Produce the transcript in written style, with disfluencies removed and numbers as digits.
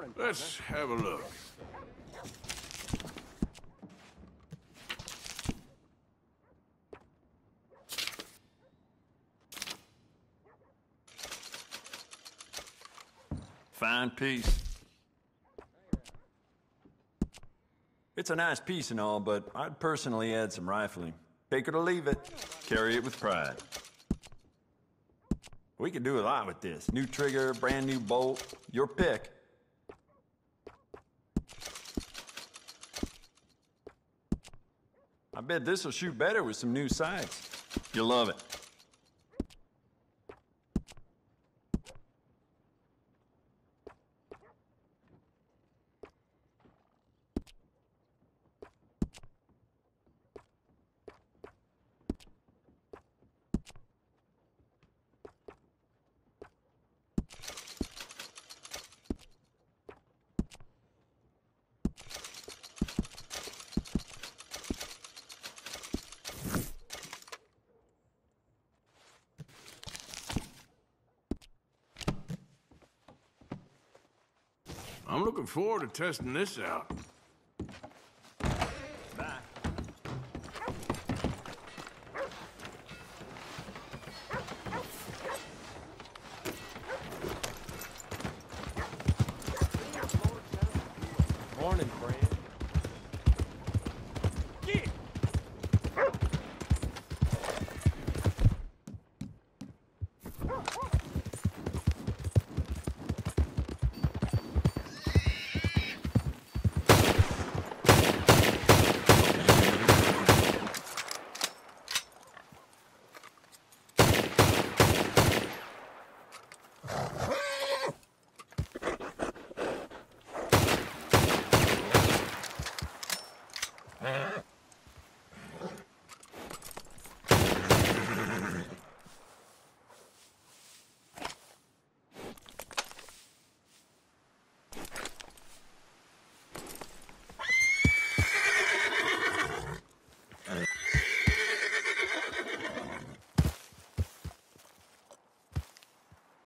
Let's have a look. Fine piece. It's a nice piece and all, but I'd personally add some rifling. Take it or leave it. Carry it with pride. We could do a lot with this. New trigger, brand new bolt, your pick. I bet this will shoot better with some new sights. You'll love it. I'm looking forward to testing this out. Bye. Morning, friend.